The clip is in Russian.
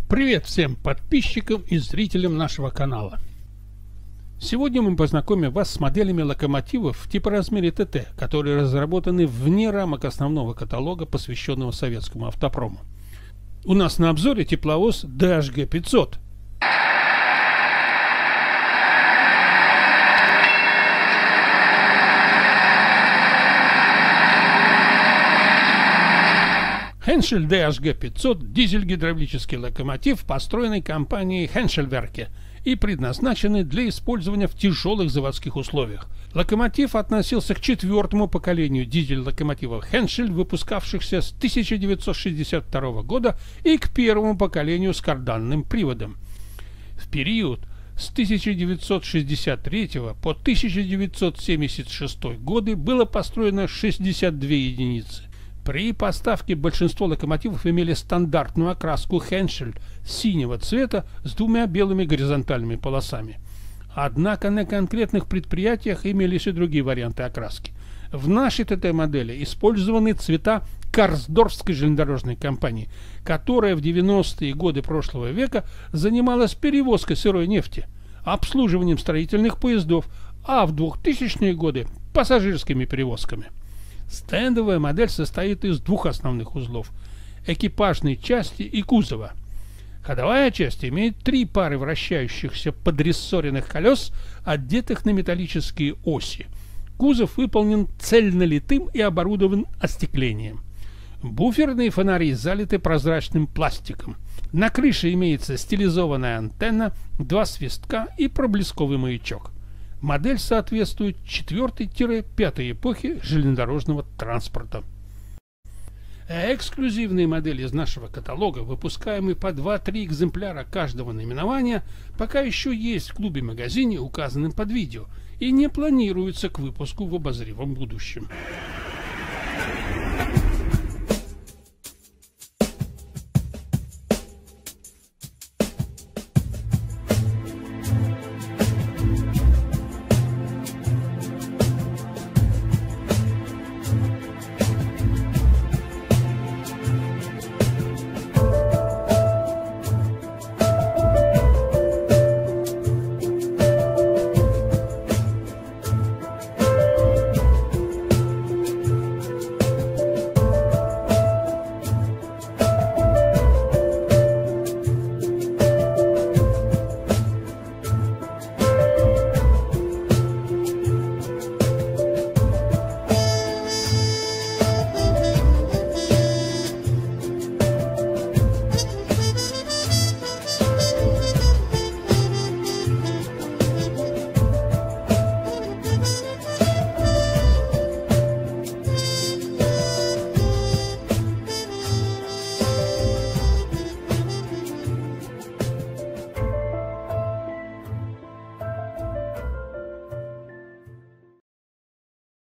Привет всем подписчикам и зрителям нашего канала. Сегодня мы познакомим вас с моделями локомотивов в типоразмере ТТ, которые разработаны вне рамок основного каталога, посвященного советскому автопрому. У нас на обзоре тепловоз DHG 500. Henschel DHG 500 – дизель-гидравлический локомотив, построенный компанией Henschelwerke и предназначенный для использования в тяжелых заводских условиях. Локомотив относился к четвертому поколению дизель-локомотивов Henschel, выпускавшихся с 1962 года, и к первому поколению с карданным приводом. В период с 1963 по 1976 годы было построено 62 единицы. При поставке большинство локомотивов имели стандартную окраску Henschel синего цвета с двумя белыми горизонтальными полосами. Однако на конкретных предприятиях имелись и другие варианты окраски. В нашей ТТ-модели использованы цвета Карсдорфской железнодорожной компании, которая в 90-е годы прошлого века занималась перевозкой сырой нефти, обслуживанием строительных поездов, а в 2000-е годы – пассажирскими перевозками. Стендовая модель состоит из двух основных узлов – экипажной части и кузова. Ходовая часть имеет три пары вращающихся подрессоренных колес, одетых на металлические оси. Кузов выполнен цельнолитым и оборудован остеклением. Буферные фонари залиты прозрачным пластиком. На крыше имеется стилизованная антенна, два свистка и проблесковый маячок. Модель соответствует 4-5 эпохе железнодорожного транспорта. Эксклюзивные модели из нашего каталога, выпускаемые по 2-3 экземпляра каждого наименования, пока еще есть в клубе-магазине, указанном под видео, и не планируются к выпуску в обозримом будущем.